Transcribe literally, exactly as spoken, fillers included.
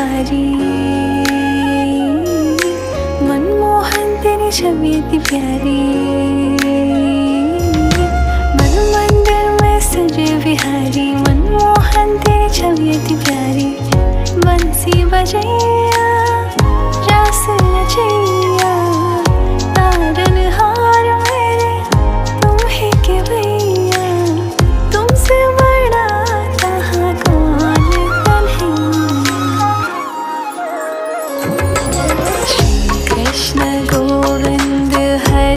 बिहारी, मनमोहन तेरी छवि इतनी प्यारी। मन मंदिर में सजे बिहारी, मनमोहन तेरी छवि इतनी प्यारी। बंसी बजे